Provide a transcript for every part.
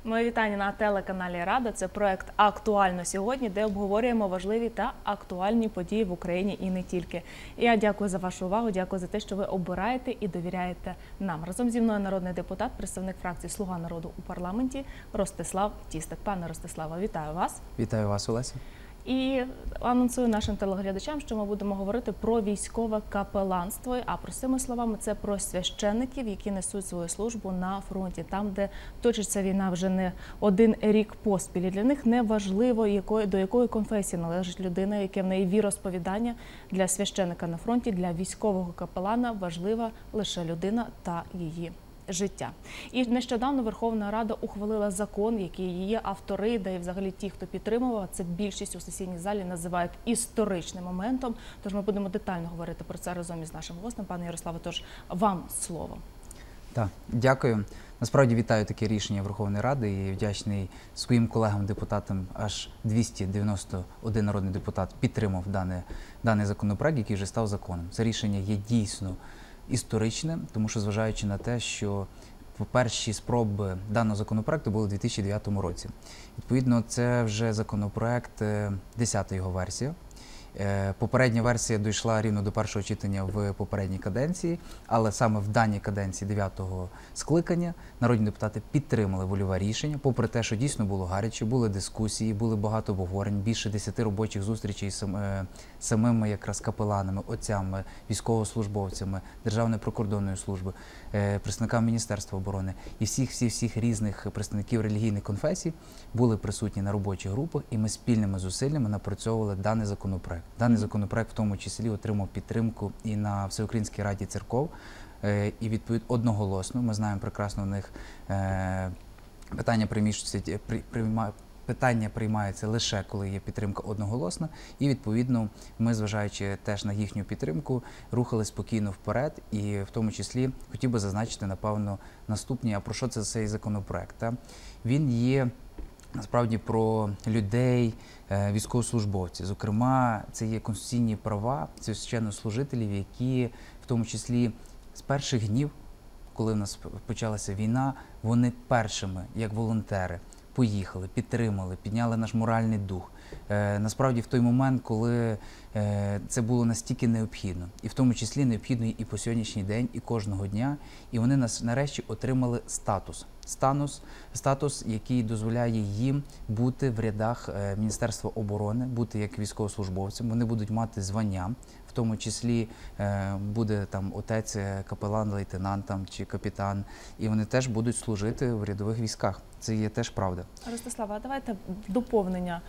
Моє вітання на телеканалі Рада. Це проект «Актуально сьогодні», де обговорюємо важливі та актуальні події в Україні і не тільки. Я дякую за вашу увагу, дякую за те, що ви обираєте і довіряєте нам. Разом зі мною народний депутат, представник фракції «Слуга народу» у парламенті Ростислав Тістик. Пане Ростиславе, вітаю вас. Вітаю вас, Олеся. І анонсую нашим телеглядачам, що ми будемо говорити про військове капеланство, а простими словами це про священників, які несуть свою службу на фронті, там, де точиться війна вже не один рік поспіль. І для них не важливо, до якої конфесії належить людина, яке в неї віросповідання. Для священника на фронті, для військового капелана важлива лише людина та її життя. І нещодавно Верховна Рада ухвалила закон, який її автори, да і взагалі ті, хто підтримував, це більшість у сесійній залі називають історичним моментом. Тож ми будемо детально говорити про це разом із нашим гостем. Пане Ярославе, тож вам слово. Так, дякую. Насправді вітаю таке рішення Верховної Ради і вдячний своїм колегам-депутатам. Аж 291 народний депутат підтримав даний законопроект, який вже став законом. Це рішення є дійсно історичне, тому що зважаючи на те, що перші спроби даного законопроекту були у 2009 році. Відповідно, це вже законопроект, 10-та його версія. Попередня версія дійшла рівно до першого читання в попередній каденції, але саме в даній каденції 9-го скликання народні депутати підтримали вольове рішення, попри те, що дійсно було гаряче, були дискусії, були багато обговорень, більше 10 робочих зустрічей з самими якраз капеланами, отцями, військовослужбовцями, Державної прикордонної служби, представниками Міністерства оборони і всіх різних представників релігійних конфесій були присутні на робочих групах, і ми спільними зусиллями напрацьовували даний законопроект. Даний законопроект в тому числі отримав підтримку і на Всеукраїнській Раді церков, і відповідно одноголосно. Ми знаємо прекрасно, у них питання приймаються лише, коли є підтримка одноголосна, і відповідно ми, зважаючи теж на їхню підтримку, рухали спокійно вперед, і в тому числі хотів би зазначити, напевно, наступні, а про що це цей законопроект? Він є насправді про людей, військовослужбовців. Зокрема, це є конституційні права священнослужителів, які в тому числі з перших днів, коли в нас почалася війна, вони першими, як волонтери, поїхали, підтримали, підняли наш моральний дух. Насправді в той момент, коли це було настільки необхідно, і в тому числі необхідно і по сьогоднішній день, і кожного дня, і вони нарешті отримали статус, який дозволяє їм бути в рядах Міністерства оборони, бути як військовослужбовцем, вони будуть мати звання, в тому числі буде там отець, капелан, лейтенант там, чи капітан, і вони теж будуть служити в рядових військах. Це є теж правда. Ростислава, а давайте доповнення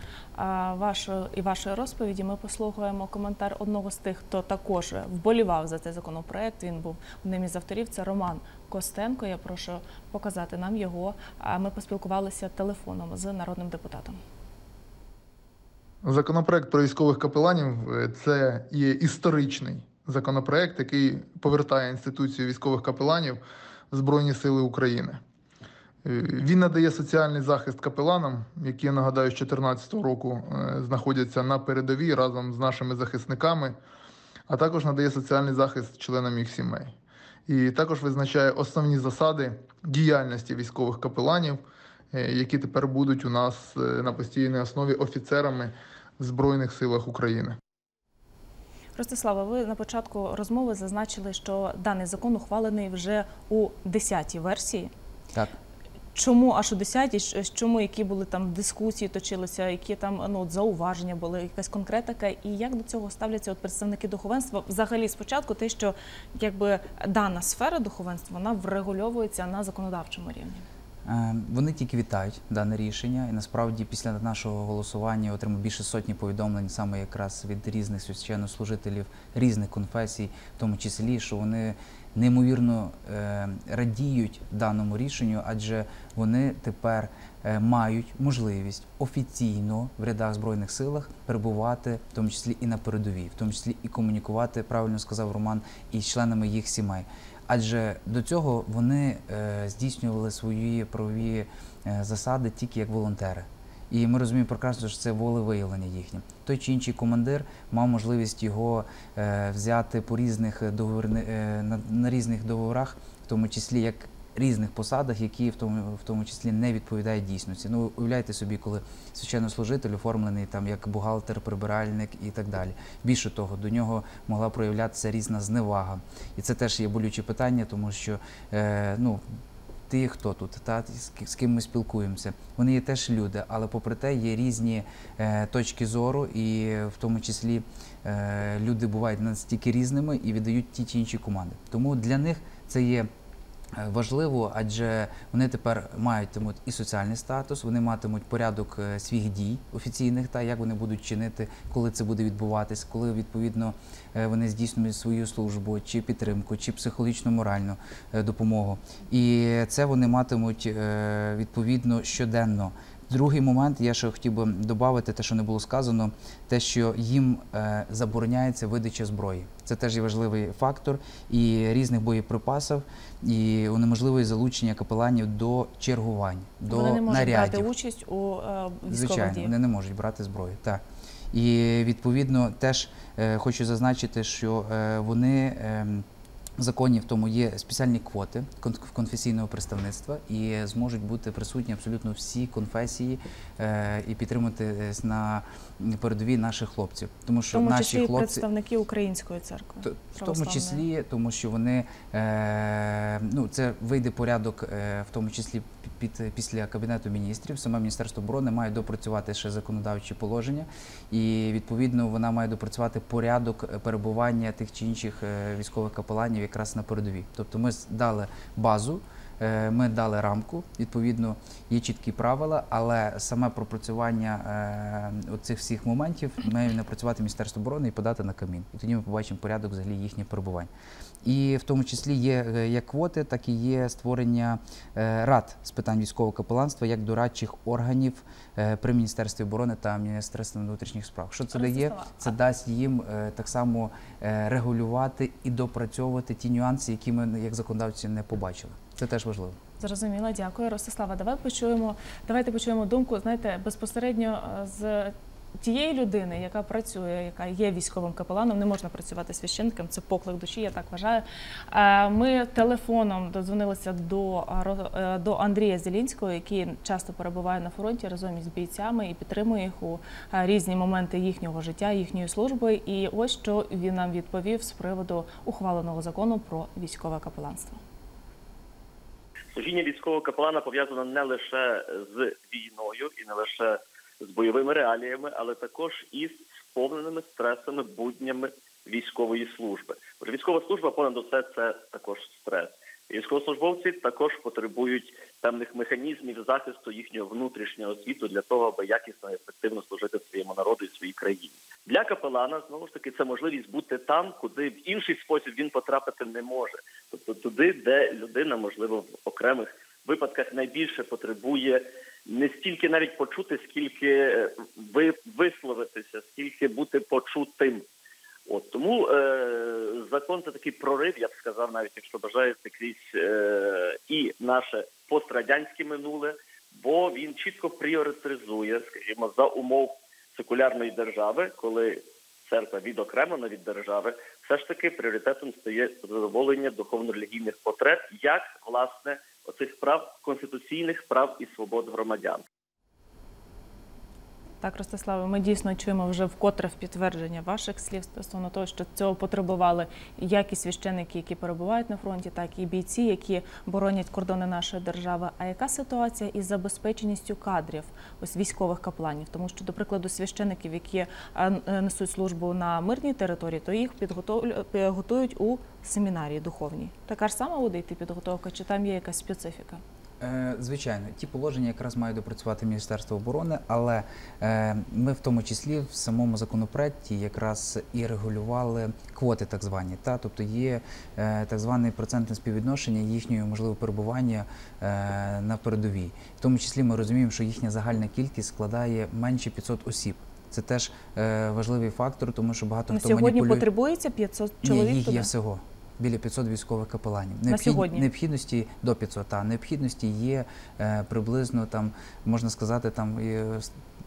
вашої розповіді. Ми послухаємо коментар одного з тих, хто також вболівав за цей законопроект. Він був одним із авторів. Це Роман Костенко. Я прошу показати нам його. Ми поспілкувалися телефоном з народним депутатом. Законопроект про військових капеланів – це є історичний законопроект, який повертає інституцію військових капеланів в Збройні Сили України. Він надає соціальний захист капеланам, які, я нагадаю, з 2014 року знаходяться на передовій разом з нашими захисниками, а також надає соціальний захист членам їх сімей. І також визначає основні засади діяльності військових капеланів, які тепер будуть у нас на постійній основі офіцерами в Збройних силах України. Ростислава, ви на початку розмови зазначили, що даний закон ухвалений вже у 10-й версії. Так. Чому аж у 10-й? Чому, які були там дискусії точилися, які там зауваження були, якась конкретика? І як до цього ставляться представники духовенства? Взагалі спочатку те, що якби дана сфера духовенства, вона врегульовується на законодавчому рівні. Вони тільки вітають дане рішення, і насправді після нашого голосування отримав більше сотні повідомлень саме якраз від різних священнослужителів, різних конфесій, в тому числі, що вони неймовірно радіють даному рішенню, адже вони тепер мають можливість офіційно в рядах Збройних силах перебувати, в тому числі і на передовій, в тому числі і комунікувати, правильно сказав Роман, із членами їх сімей. Адже до цього вони здійснювали свої правові засади тільки як волонтери. І ми розуміємо прекрасно, що це волевиявлення їхнє. Той чи інший командир мав можливість його взяти по різних на різних договорах, в тому числі як різних посадах, які в тому числі не відповідають дійсності. Ну, уявляйте собі, коли священнослужитель оформлений там як бухгалтер, прибиральник і так далі. Більше того, до нього могла проявлятися різна зневага. І це теж є болюче питання, тому що, ти хто тут, з ким ми спілкуємося. Вони є теж люди, але попри те є різні точки зору, і в тому числі люди бувають настільки різними і віддають ті чи інші команди. Тому для них це є важливо, адже вони тепер матимуть і соціальний статус, вони матимуть порядок своїх дій офіційних, як вони будуть чинити, коли це буде відбуватись, коли, відповідно, вони здійснюють свою службу, чи підтримку, чи психологічно-моральну допомогу. І це вони матимуть, відповідно, щоденно. Другий момент, я ще хотів би додати те, що не було сказано, те, що їм забороняється видача зброї. Це теж є важливий фактор і різних боєприпасів, і унеможливе залучення капеланів до чергувань, до нарядів. Вони не можуть брати участь у військових Звичайно, діях. вони не можуть брати зброю, так. І, відповідно, теж хочу зазначити, що вони... В законі в тому є спеціальні квоти конфесійного представництва і зможуть бути присутні абсолютно всі конфесії і підтримати на передовій наших хлопців. Тому що тому наші числі хлопці, представники Української церкви. в тому числі, тому що вони, це вийде порядок, в тому числі після Кабінету міністрів. Саме Міністерство оборони має допрацювати ще законодавчі положення і, відповідно, вона має допрацювати порядок перебування тих чи інших військових капеланів якраз на передовій. Тобто ми дали базу, ми дали рамку, відповідно, є чіткі правила, але саме пропрацювання оцих всіх моментів має напрацювати Міністерство оборони і подати на Кабмін. І тоді ми побачимо порядок взагалі їхніх перебувань. І в тому числі є як квоти, так і є створення рад з питань військового капеланства як дорадчих органів при Міністерстві оборони та Міністерстві внутрішніх справ. Що це дає? Це дасть їм так само регулювати і допрацьовувати ті нюанси, які ми як законодавці не побачили. Це теж важливо. Зрозуміло, дякую. Ростислава, давайте почуємо думку, знаєте, безпосередньо з тієї людини, яка працює, яка є військовим капеланом, не можна працювати священником, це поклик душі, я так вважаю. Ми телефоном додзвонилися до Андрія Зелінського, який часто перебуває на фронті разом із бійцями і підтримує їх у різні моменти їхнього життя, їхньої служби. І ось що він нам відповів з приводу ухваленого закону про військове капеланство. Служіння військового капелана пов'язано не лише з війною і не лише з бойовими реаліями, але також із сповненими стресами, буднями військової служби. Бо військова служба, понад усе, це також стрес. І військовослужбовці також потребують певних механізмів захисту їхнього внутрішнього світу для того, аби якісно і ефективно служити своєму народу і своїй країні. Для капелана, знову ж таки, це можливість бути там, куди в інший спосіб він потрапити не може. Тобто туди, де людина, можливо, в окремих випадках найбільше потребує не стільки навіть почути, скільки висловитися, скільки бути почутим. Тому закон – це такий прорив, я б сказав, навіть якщо бажаєте, крізь і наше пострадянське минуле, бо він чітко пріоритизує, скажімо, за умов секулярної держави, коли церква відокремлена від держави, все ж таки пріоритетом стає задоволення духовно-релігійних потреб, як, власне, оцих прав, конституційних прав і свобод громадян. Так, Ростиславе, ми дійсно чуємо вже вкотре в підтвердження ваших слів стосовно того, що цього потребували як і священники, які перебувають на фронті, так і бійці, які боронять кордони нашої держави. А яка ситуація із забезпеченістю кадрів, ось військових капеланів? Тому що, до прикладу, священиків, які несуть службу на мирній території, то їх готують у семінарії духовній. Така ж сама буде йти підготовка, чи там є якась специфіка? Звичайно, ті положення якраз має допрацювати Міністерство оборони, але ми в тому числі в самому законопроекті якраз і регулювали квоти так звані. Тобто є так зване процентне співвідношення їхнього можливого перебування на передовій. В тому числі ми розуміємо, що їхня загальна кількість складає менше 500 осіб. Це теж важливий фактор, тому що багато хто маніпулює. Сьогодні потребується 500 чоловік? Ні, їх є всього. Біля 500 військових капеланів. На сьогодні? Необхідності до 500, необхідності є приблизно, там, можна сказати, там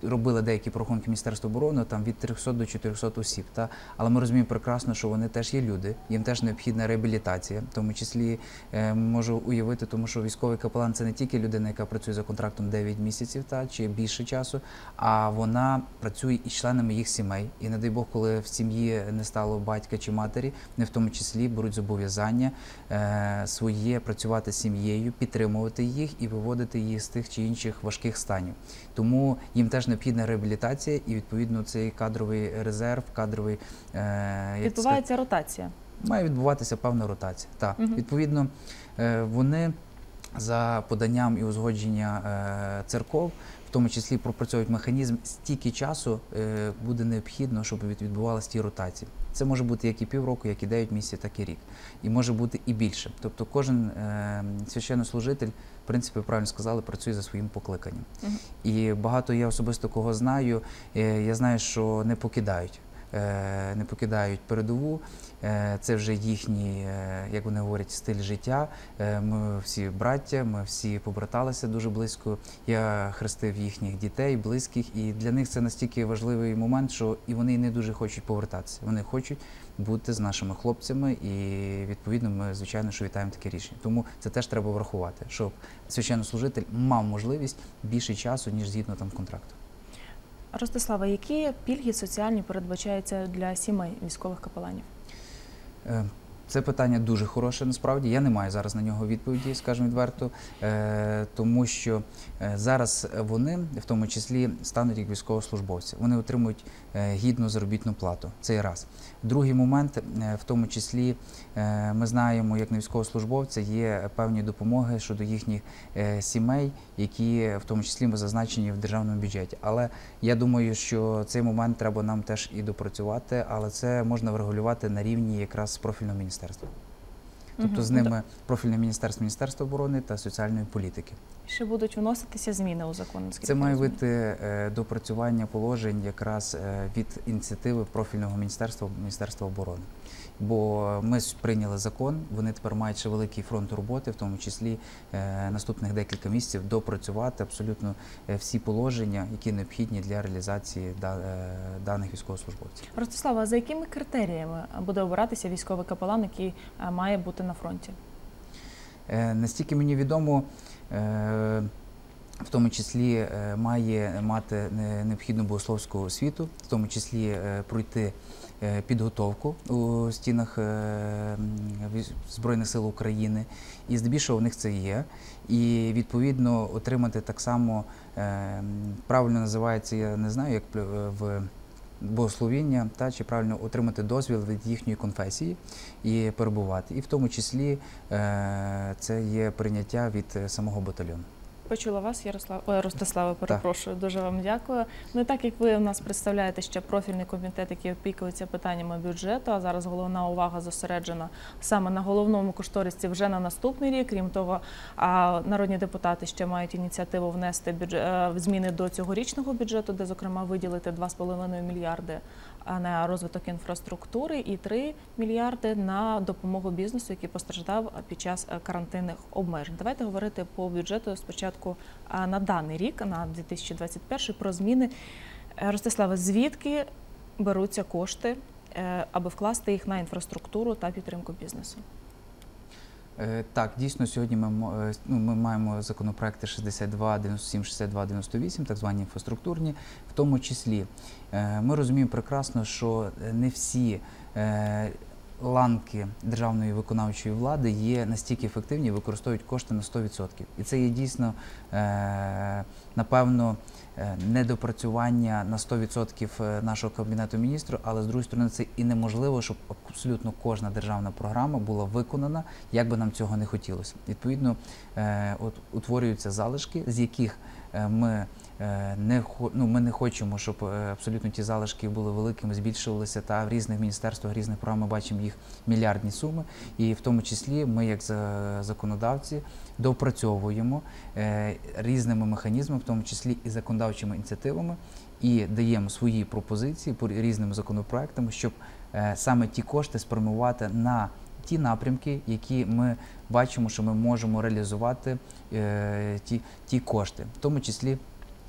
робили деякі прорахунки Міністерства оборони, там від 300 до 400 осіб. Але ми розуміємо прекрасно, що вони теж є люди, їм теж необхідна реабілітація. В тому числі можу уявити, тому що військовий капелан – це не тільки людина, яка працює за контрактом 9 місяців чи більше часу, а вона працює із членами їх сімей. І, не дай Бог, коли в сім'ї не стало батька чи матері, вони в тому числі беруть зобов'язання своє працювати з сім'єю, підтримувати їх і виводити їх з тих чи інших важких станів. Тому їм теж необхідна реабілітація і, відповідно, цей кадровий резерв, кадровий… Відбувається ротація. Має відбуватися певна ротація. Так. Відповідно, вони за поданням і узгодження церков, в тому числі пропрацьовують механізм, стільки часу буде необхідно, щоб відбувалися ті ротації. Це може бути як і півроку, як і 9 місяців, так і рік. І може бути і більше. Тобто кожен священнослужитель, в принципі, правильно сказали, працює за своїм покликанням. І багато я особисто кого знаю, я знаю, що не покидають передову, це вже їхній, як вони говорять, стиль життя. Ми всі браття, ми всі побраталися дуже близько. Я хрестив їхніх дітей, близьких, і для них це настільки важливий момент, що і вони не дуже хочуть повертатися. Вони хочуть бути з нашими хлопцями, і відповідно ми, звичайно, що вітаємо таке рішення. Тому це теж треба врахувати, щоб священнослужитель мав можливість більше часу, ніж згідно там контракту. Ростислава, які пільги соціальні передбачаються для сімей військових капеланів? Це питання дуже хороше, насправді. Я не маю зараз на нього відповіді, скажімо відверто, тому що зараз вони, в тому числі, стануть як військовослужбовці. Вони отримують гідну заробітну плату. Це і раз. Другий момент, в тому числі, ми знаємо, як на військовослужбовця є певні допомоги щодо їхніх сімей, які, в тому числі, ми зазначені в державному бюджеті. Але я думаю, що цей момент треба нам теж і допрацювати, але це можна врегулювати на рівні якраз профільного міністерства. Тобто з ними профільне міністерство, Міністерство оборони та соціальної політики. Ще будуть вноситися зміни у закон? Це має бути допрацювання положень якраз від ініціативи профільного міністерства, Міністерства оборони. Бо ми прийняли закон, вони тепер мають ще великий фронт роботи, в тому числі наступних декілька місяців допрацювати абсолютно всі положення, які необхідні для реалізації даних військовослужбовців. Ростислава, а за якими критеріями буде обиратися військовий капелан, який має бути на фронті? Настільки мені відомо, в тому числі має мати необхідну богословську освіту, в тому числі пройти підготовку у стінах Збройних сил України, і здебільшого в них це є. І, відповідно, отримати так само, правильно називається, я не знаю, як в богословіння, чи правильно отримати дозвіл від їхньої конфесії і перебувати. І в тому числі це є прийняття від самого батальйону. Почула вас, Ростислава, перепрошую, дуже вам дякую. Ну, так як ви у нас представляєте ще профільний комітет, який опікується питаннями бюджету, а зараз головна увага зосереджена саме на головному кошторисі вже на наступний рік. Крім того, народні депутати ще мають ініціативу внести зміни до цьогорічного бюджету, де, зокрема, виділити 2,5 мільярди на розвиток інфраструктури і 3 мільярди на допомогу бізнесу, який постраждав під час карантинних обмежень. Давайте говорити по бюджету спочатку на даний рік, на 2021, про зміни. Ростиславе, звідки беруться кошти, аби вкласти їх на інфраструктуру та підтримку бізнесу? Так, дійсно, сьогодні ми маємо законопроекти 6297, 6298, так звані інфраструктурні, в тому числі. Ми розуміємо прекрасно, що не всі ланки державної виконавчої влади є настільки ефективні і використовують кошти на 100%. І це є дійсно, напевно, недопрацювання на 100% нашого Кабінету міністрів, але з другої сторони це і неможливо, щоб абсолютно кожна державна програма була виконана, як би нам цього не хотілося. Відповідно, утворюються залишки, з яких ми не хочемо, щоб абсолютно ті залишки були великими, збільшувалися, та в різних міністерствах, різних програм ми бачимо їх мільярдні суми. І в тому числі ми, як законодавці, допрацьовуємо різними механізмами, в тому числі і законодавчими ініціативами, і даємо свої пропозиції по різним законопроектам, щоб саме ті кошти спрямувати на ті напрямки, які ми бачимо, що ми можемо реалізувати ті кошти. В тому числі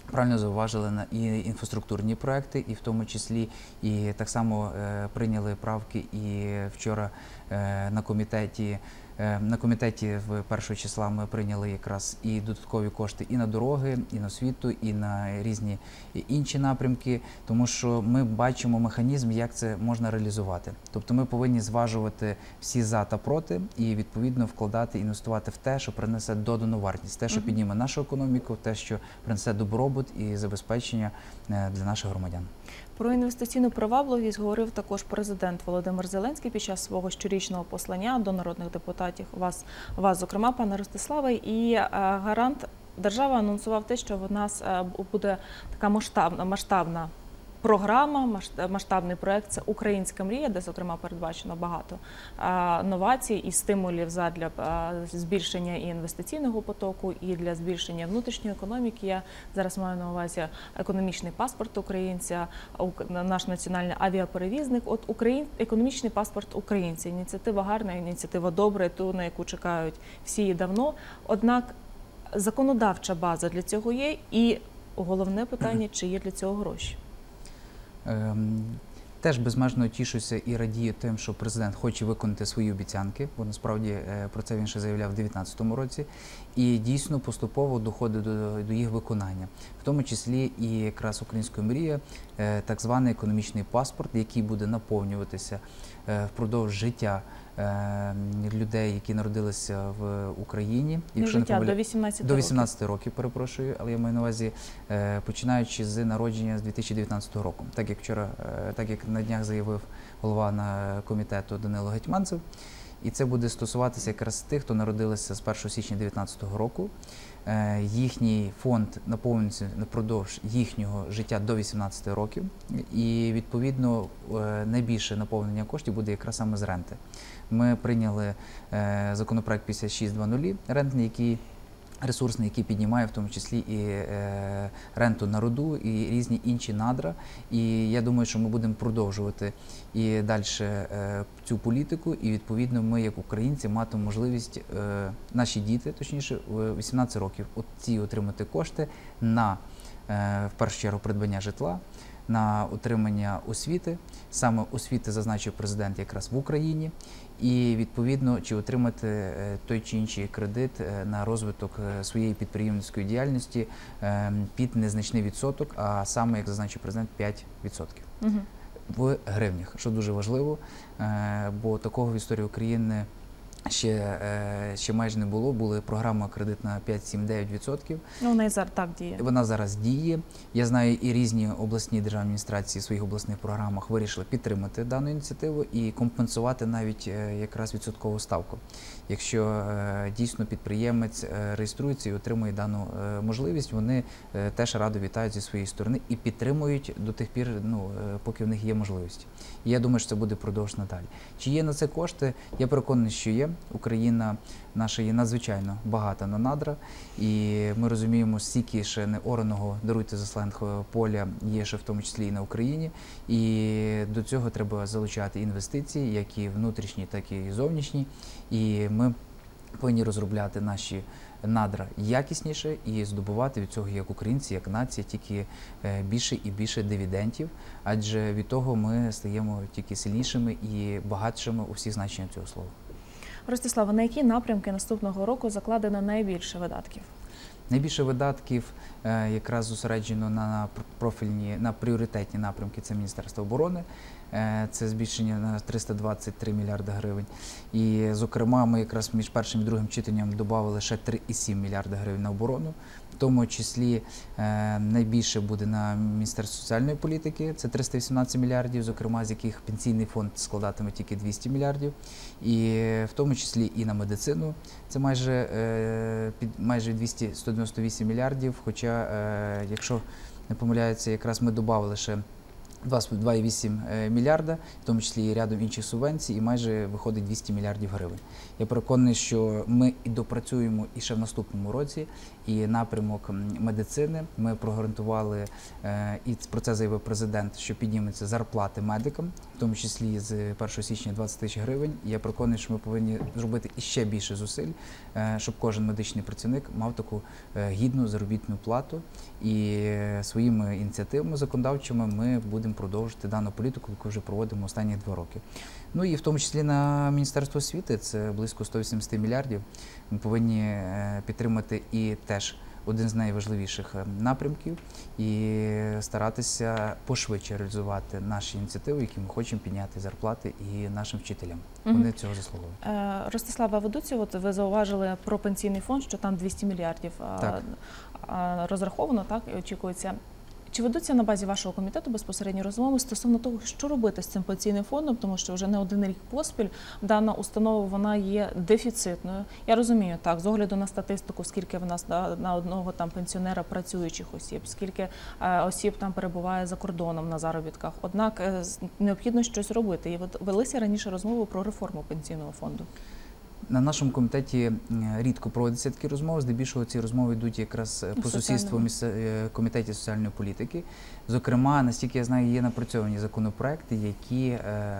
правильно зауважили на і інфраструктурні проекти, і в тому числі і так само прийняли правки і вчора на комітеті. На комітеті в 1 числа ми прийняли якраз і додаткові кошти і на дороги, і на освіту, і на різні інші напрямки, тому що ми бачимо механізм, як це можна реалізувати. Тобто ми повинні зважувати всі за та проти і відповідно вкладати, інвестувати в те, що принесе додану вартість, те, що підніме нашу економіку, те, що принесе добробут і забезпечення для наших громадян. Про інвестиційну привабливість говорив також президент Володимир Зеленський під час свого щорічного послання до народних депутатів, вас зокрема, пане Ростиславе, і гарант держави анонсував те, що в нас буде така масштабна програма, масштабний проект – це «Українська мрія», де, зокрема, передбачено багато новацій і стимулів задля збільшення і інвестиційного потоку, і для збільшення внутрішньої економіки. Я зараз маю на увазі економічний паспорт українця, наш національний авіаперевізник. От економічний паспорт українця. Ініціатива гарна, ініціатива добра, ту, на яку чекають всі і давно. Однак законодавча база для цього є, і головне питання – чи є для цього гроші? Теж безмежно тішуся і радію тим, що президент хоче виконати свої обіцянки, бо насправді про це він ще заявляв у 2019 році, і дійсно поступово доходить до їх виконання. В тому числі і якраз «Українська мрія», так званий економічний паспорт, який буде наповнюватися впродовж життя людей, які народилися в Україні. До 18 років, перепрошую, але я маю на увазі, починаючи з народження з 2019 року. Так як на днях заявив голова комітету Данило Гетманцев, і це буде стосуватися якраз тих, хто народилися з 1 січня 2019 року. Їхній фонд наповнюється впродовж їхнього життя до 18 років, і відповідно найбільше наповнення коштів буде якраз саме з ренти. Ми прийняли законопроект 5600 рентний, ресурсний, який піднімає в тому числі і ренту на руду, і різні інші надра. І я думаю, що ми будемо продовжувати і далі цю політику, і відповідно ми, як українці, матимемо можливість, наші діти, точніше, 18 років, отримати кошти на, в першу чергу, придбання житла, на отримання освіти, саме освіти, зазначив президент, якраз в Україні, і відповідно, чи отримати той чи інший кредит на розвиток своєї підприємницької діяльності під незначний відсоток, а саме, як зазначив президент, 5% в гривнях, що дуже важливо, бо такого в історії України ще майже не було. Була програма кредитна 5-7-9%. Вона і зараз так діє. Вона зараз діє. Я знаю, і різні обласні державні адміністрації в своїх обласних програмах вирішили підтримати дану ініціативу і компенсувати навіть якраз відсоткову ставку. Якщо дійсно підприємець реєструється і отримує дану можливість, вони теж радо вітають зі своєї сторони і підтримують до тих пір, поки в них є можливості. І я думаю, що це буде продовж надалі. Чи є на це кошти? Я переконаний, що є. Україна наша є надзвичайно багата на надра, і ми розуміємо, стільки ще не ораного, даруйте за сленг, поля є ще в тому числі і на Україні, і до цього треба залучати інвестиції, як і внутрішні, так і зовнішні, і ми повинні розробляти наші надра якісніше і здобувати від цього, як українці, як нація, тільки більше і більше дивідендів, адже від того ми стаємо тільки сильнішими і багатшими у всіх значеннях цього слова. Ростиславе, на які напрямки наступного року закладено найбільше видатків? Найбільше видатків якраз зосереджено на пріоритетні напрямки. Це Міністерство оборони, це збільшення на 323 мільярди гривень. І, зокрема, ми якраз між першим і другим читанням додали ще 3,7 мільярда гривень на оборону. В тому числі найбільше буде на Міністерство соціальної політики, це 318 мільярдів, зокрема, з яких пенсійний фонд складатиме тільки 200 мільярдів. І в тому числі і на медицину, це майже 198 мільярдів, хоча, якщо не помиляються, якраз ми додали ще 2,8 мільярда, в тому числі і рядом інших субвенцій, і майже виходить 200 мільярдів гривень. Я переконаний, що ми і допрацюємо і ще в наступному році, і напрямок медицини. Ми прогарантували, і про це заявив президент, що піднімуться зарплати медикам, в тому числі з 1 січня 20 тисяч гривень. І я переконаний, що ми повинні зробити іще більше зусиль, щоб кожен медичний працівник мав таку гідну заробітну плату. І своїми ініціативами законодавчими ми будемо продовжити дану політику, яку вже проводимо останні 2 роки. Ну і в тому числі на Міністерство освіти, це близько 180 мільярдів. Ми повинні підтримати і теж один з найважливіших напрямків і старатися пошвидше реалізувати наші ініціативи, які ми хочемо підняти зарплати і нашим вчителям. Вони цього заслуговують. Ростислава, ведуться, от ви зауважили про пенсійний фонд, що там 200 мільярдів розраховано, так, і очікується. Чи ведуться на базі вашого комітету безпосередньо розмови стосовно того, що робити з цим пенсійним фондом, тому що вже не один рік поспіль дана установа, вона є дефіцитною. Я розумію, так, з огляду на статистику, скільки в нас на одного там пенсіонера працюючих осіб, скільки осіб там перебуває за кордоном на заробітках. Однак необхідно щось робити. І от велися раніше розмови про реформу пенсійного фонду. На нашому комітеті рідко проводяться такі розмови, здебільшого ці розмови йдуть якраз по сусідству комітеті соціальної політики. Зокрема, настільки я знаю, є напрацьовані законопроекти, які,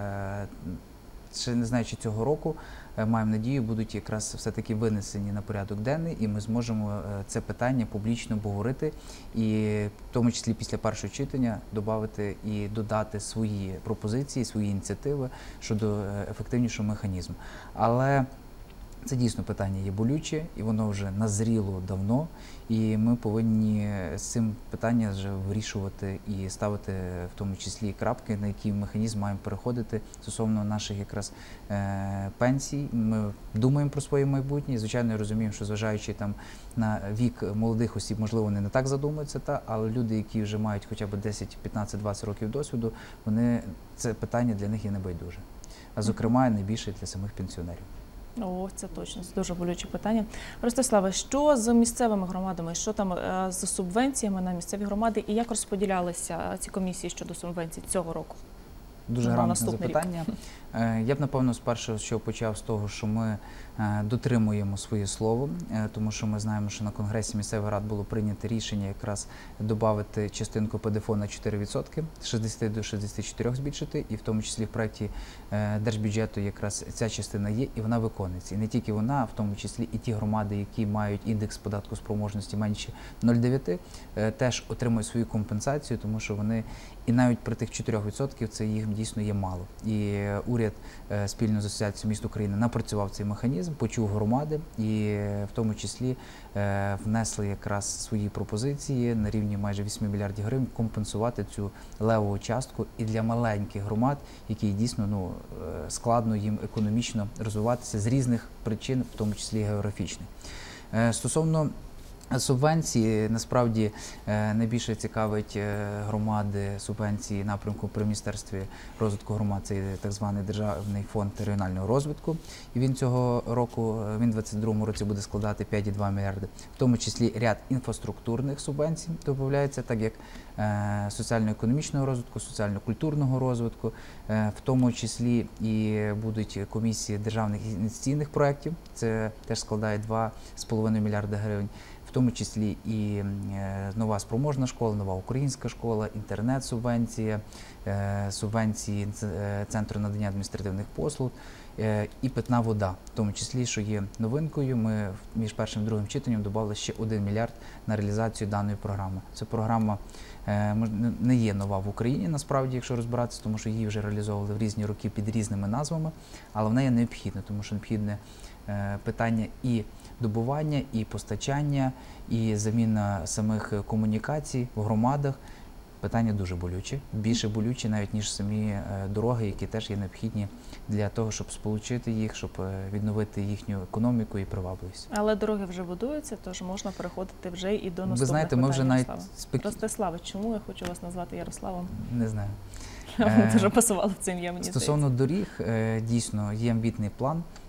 ще не знаю, чи цього року, маємо надію, будуть якраз все-таки винесені на порядок денний, і ми зможемо це питання публічно обговорити, і в тому числі після першого читання додати і додати свої пропозиції, свої ініціативи щодо ефективнішого механізму. Але це дійсно питання є болюче, і воно вже назріло давно, і ми повинні з цим питання вже вирішувати і ставити в тому числі крапки, на який механізм маємо переходити стосовно наших якраз пенсій. Ми думаємо про своє майбутнє, звичайно, розуміємо, що зважаючи там на вік молодих осіб, можливо, вони не так задумуються, але люди, які вже мають хоча б 10, 15, 20 років досвіду, це питання для них є небайдуже, а зокрема найбільше для самих пенсіонерів. О, це точно, це дуже болюче питання. Ростиславе, що з місцевими громадами, що там з субвенціями на місцеві громади і як розподілялися ці комісії щодо субвенцій цього року? Дуже грамотне запитання. Я б, напевно, спершу що почав з того, що ми дотримуємо своє слово, тому що ми знаємо, що на Конгресі місцевих рад було прийнято рішення якраз додати частинку ПДФО на 4%, з 60 до 64 збільшити, і в тому числі в проєкті держбюджету якраз ця частина є, і вона виконується. І не тільки вона, а в тому числі і ті громади, які мають індекс податку спроможності менше 0,9, теж отримують свою компенсацію, тому що вони, і навіть при тих 4% це їх дійсно є мало. І уряд спільно з Асоціацією міст України напрацював цей механізм, почув громади і в тому числі внесли якраз свої пропозиції на рівні майже 8 мільярдів гривень компенсувати цю левову частку і для маленьких громад, які дійсно складно їм економічно розвиватися з різних причин, в тому числі географічних. Стосовно субвенції, насправді, найбільше цікавить громади субвенції напрямку при Міністерстві розвитку громад, це так званий Державний фонд регіонального розвитку. І він цього року, він у 2022 році буде складати 5,2 мільярди. В тому числі ряд інфраструктурних субвенцій додається, так як соціально-економічного розвитку, соціально-культурного розвитку, в тому числі і будуть комісії державних інвестиційних проєктів, це теж складає 2,5 мільярда гривень. В тому числі і нова спроможна школа, нова українська школа, інтернет-субвенція, субвенції Центру надання адміністративних послуг і питна вода. В тому числі, що є новинкою, ми між першим і другим читанням додали ще 1 мільярд на реалізацію даної програми. Ця програма не є нова в Україні, насправді, якщо розбиратися, тому що її вже реалізовували в різні роки під різними назвами, але вона є необхідна, тому що необхідне питання і добування, і постачання, і заміна самих комунікацій в громадах. Питання дуже болюче, більше болюче навіть, ніж самі дороги, які теж є необхідні для того, щоб сполучити їх, щоб відновити їхню економіку і привабливість. Але дороги вже будуються, тож можна переходити вже і до наступних Ви знаєте, питань. ми вже навіть Ростиславе, чому я хочу вас назвати Ярославом? Не знаю. Дуже пасувало в це ім'я, мені Стосовно доріг, дійсно, є амбітний план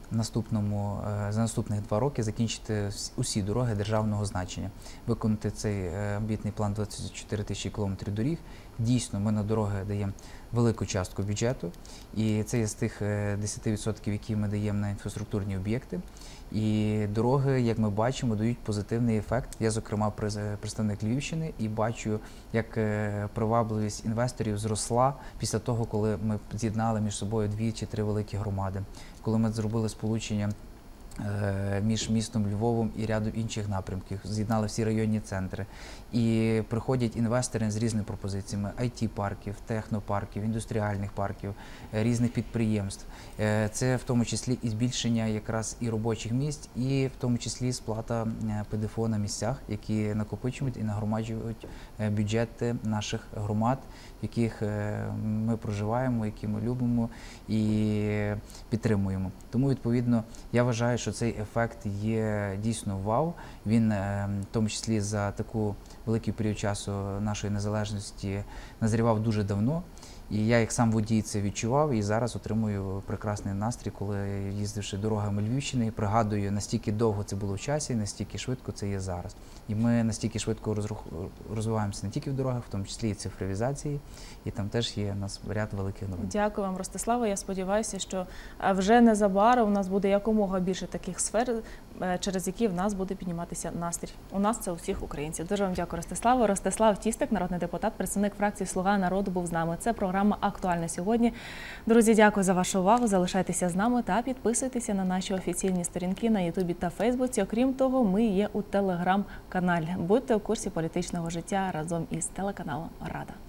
за наступних 2 роки закінчити усі дороги державного значення, виконати цей амбітний план 24 тисячі кілометрів доріг. Дійсно, ми на дороги даємо велику частку бюджету, і це є з тих 10%, які ми даємо на інфраструктурні об'єкти. І дороги, як ми бачимо, дають позитивний ефект. Я, зокрема, представник Львівщини, і бачу, як привабливість інвесторів зросла після того, коли ми з'єднали між собою 2 чи 3 великі громади, коли ми зробили сполучення між містом Львовом і рядом інших напрямків, з'єднали всі районні центри. І приходять інвестори з різними пропозиціями IT-парків, технопарків, індустріальних парків, різних підприємств. Це в тому числі і збільшення якраз і робочих місць, і в тому числі сплата ПДФО на місцях, які накопичують і нагромаджують бюджети наших громад, в яких ми проживаємо, які ми любимо і підтримуємо. Тому, відповідно, я вважаю, що цей ефект є дійсно вау. Він, в тому числі за таку великий період часу нашої незалежності, назрівав дуже давно. І я, як сам водій, це відчував, і зараз отримую прекрасний настрій, коли, їздивши дорогами Львівщини, пригадую, настільки довго це було в часі, настільки швидко це є зараз. І ми настільки швидко розвиваємося не тільки в дорогах, в тому числі і цифровізації, і там теж є у нас ряд великих новин. Дякую вам, Ростиславе. Я сподіваюся, що вже незабаром у нас буде якомога більше таких сфер, через які в нас буде підніматися настрій. У нас це у всіх українців. Дуже вам дякую, Ростиславе. Ростислав Тістик, народний депутат, представник фракції «Слуга народу», був з нами. Це програма «Актуальне сьогодні». Друзі, дякую за вашу увагу. Залишайтеся з нами та підписуйтеся на наші офіційні сторінки на Ютубі та Фейсбуці. Окрім того, ми є у Телеграм-каналі. Будьте у курсі політичного життя разом із телеканалом «Рада».